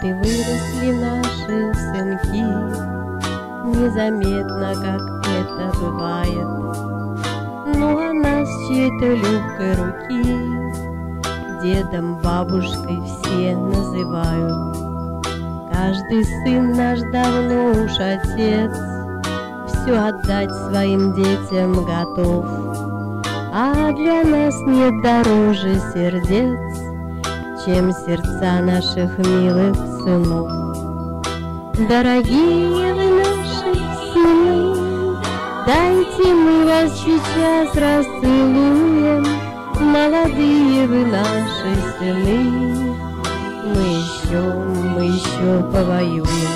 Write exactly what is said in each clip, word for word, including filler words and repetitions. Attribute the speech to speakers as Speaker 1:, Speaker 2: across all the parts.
Speaker 1: Вот и выросли наши сынки, незаметно, как это бывает. Ну а нас чьей-то легкой руки дедом, бабушкой все называют. Каждый сын наш давно уж отец, все отдать своим детям готов. А для нас нет дороже сердец, чем сердца наших милых сынов. Дорогие вы наши сыны, дайте мы вас сейчас расцелуем. Молодые вы наши сыны, мы еще, мы еще повоюем.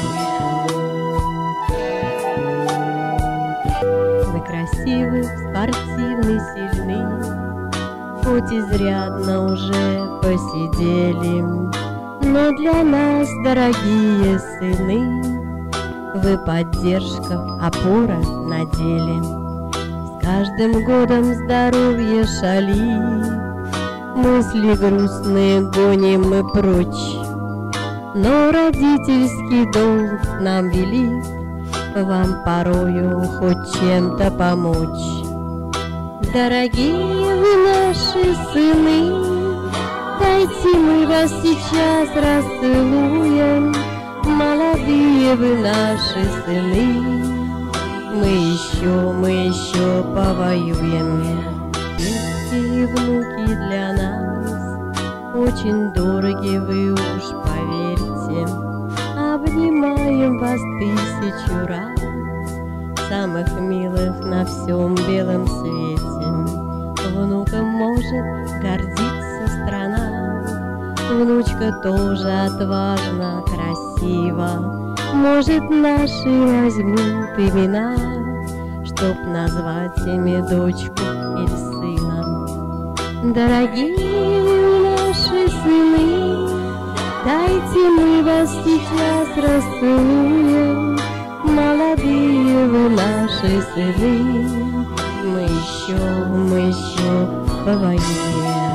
Speaker 1: Вы красивы, спортивны, сильны, хоть изрядно уже посидели, но для нас, дорогие сыны, вы поддержка, опора на деле. С каждым годом здоровье шалит, мысли грустные гоним мы прочь, но родительский долг нам велит вам порою хоть чем-то помочь. Дорогие вы наши сыны, дайте мы вас сейчас расцелуем. Молодые вы наши сыны, мы еще, мы еще повоюем. Дети и внуки для нас очень дороги, вы уж поверьте. Обнимаем вас тысячу раз, самых милых на всем белом свете. Внукам может гордиться страна, внучка тоже отважна, красива. Может, наши возьмут имена, чтоб назвать ими дочку или сына. Дорогие наши сыны, дайте мы вас сейчас расцелуем. Молодые вы наши сыны, мы еще, мы еще повоюем.